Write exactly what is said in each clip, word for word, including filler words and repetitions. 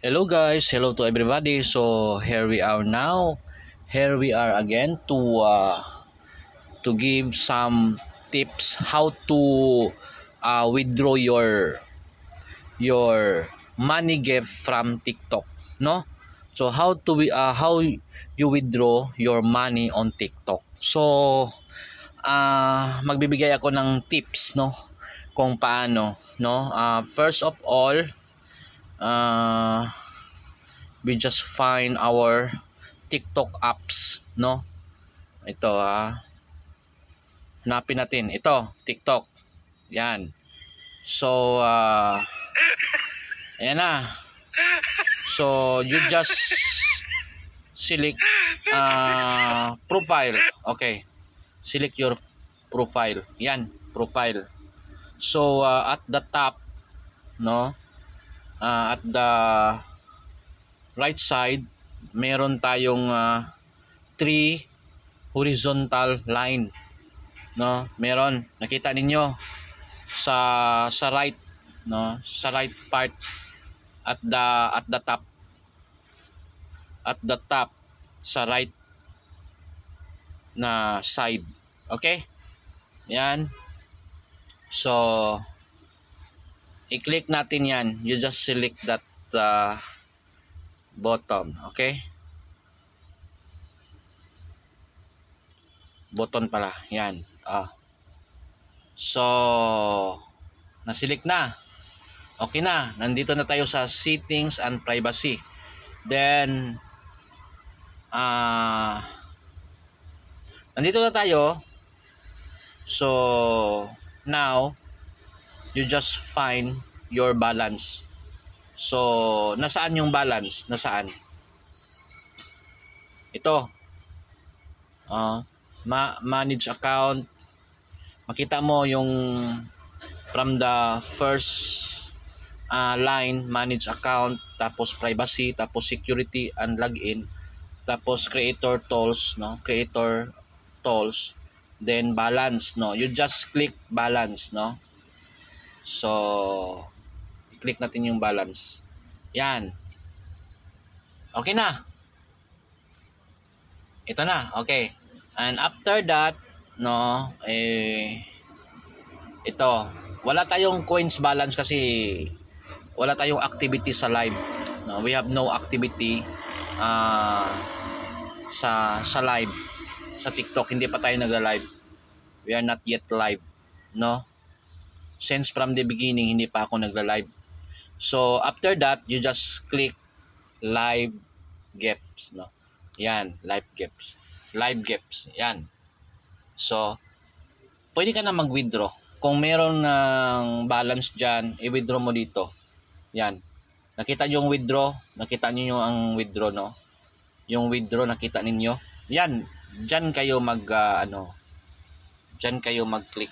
Hello guys, hello to everybody. So here we are now. Here we are again to uh, to give some tips how to uh, withdraw your your money gift from TikTok, no? So how to we uh, how you withdraw your money on TikTok. So uh, magbibigay ako ng tips, no, kung paano, no? Uh, first of all, uh, we just find our TikTok apps, no? Ito ah. Hanapin natin ito, TikTok. Yan. So uh, ayan na. So you just select uh, profile. Okay. Select your profile. Yan, profile. So uh, at the top, no? Uh, at the right side, meron tayong uh, three horizontal line, no? Meron, nakita ninyo sa sa right, no? Sa right part at the at the top. At the top sa right na side. Okay? Yan. So i-click natin yan. You just select that uh, bottom, okay? Button pala, yan. Ah. So, na-select na. Okay na, nandito na tayo sa settings and privacy. Then, ah, nandito na tayo. So, now, you just find your balance. So, nasaan yung balance? Nasaan? Ito. Uh, ma manage account. Makita mo yung from the first uh, line, manage account, tapos privacy, tapos security and login, tapos creator tools, no? Creator tools, then balance, no? You just click balance, no? So, click natin yung balance. Yan. Okay na. Ito na. Okay. And after that, no, eh, ito. Wala tayong coins balance kasi wala tayong activity sa live. No, we have no activity uh, sa, sa live. Sa TikTok, hindi pa tayo nagla-live. We are not yet live. No? Since from the beginning, hindi pa ako nagla-live. So after that, you just click live gifts, no? Yan, live gifts. Live gifts, yan. So pwede ka na mag-withdraw. Kung meron ng balance diyan, i-withdraw mo dito. Yan. Nakita niyo yung withdraw? Nakita niyo yung ang withdraw, no? Yung withdraw nakita ninyo? Yan, diyan kayo mag uh, ano? Diyan kayo mag-click.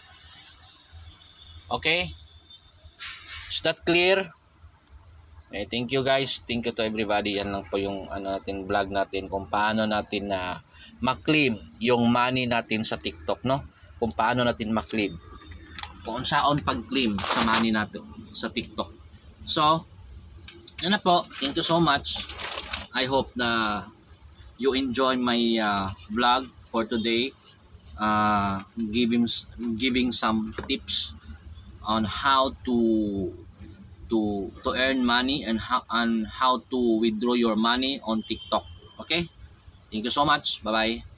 Okay? Is that clear? Okay, thank you guys. Thank you to everybody. Yan lang po yung ano natin, vlog natin kung paano natin na uh, ma-claim yung money natin sa TikTok, no? Kung paano natin ma-claim. Kung saan pag-claim sa money natin sa TikTok. So, yan na po. Thank you so much. I hope na you enjoy my uh, vlog for today. Uh, giving giving some tips on how to to to earn money and how and how to withdraw your money on TikTok. Okay? Thank you so much. Bye-bye.